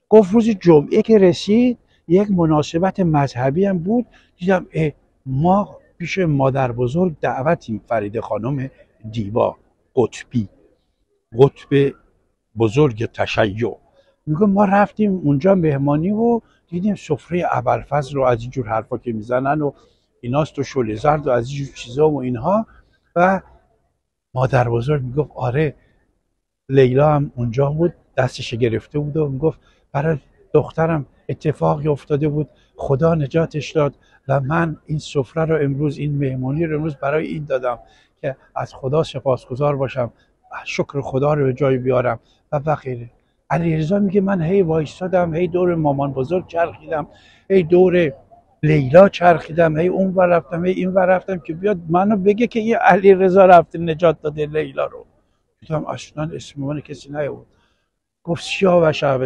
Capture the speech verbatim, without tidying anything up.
گفت روز جمعه که رسید یک مناسبت مذهبی هم بود، دیدم اه ما پیش مادر بزرگ دعوتیم، فرید خانم دیبا قطبی، قطب بزرگ تشیع. میگه ما رفتیم اونجا مهمانی و دیدیم سفره ابوالفضل رو از اینجور حرفا که میزنن و ایناست و شل زرد و از اینجور چیزا و اینها. و مادر بزرگ میگفت آره لیلا هم اونجا بود، دستش گرفته بود و میگفت برای دخترم اتفاقی افتاده بود، خدا نجاتش داد و من این سفره رو امروز، این مهمانی رو امروز برای این دادم که از خدا سپاسگزار باشم، شکر خدا رو به جای بیارم و بقیه. علیرضا میگه من هی وایستادم، هی دور مامان بزرگ چرخیدم، هی دور لیلا چرخیدم، هی اون ور رفتم هی این ور رفتم که بیاد منو بگه که یه علیرضا رفته نجات داده لیلا رو. دیدم اصلا اسم من کسی نیاورد. گفت سیاوش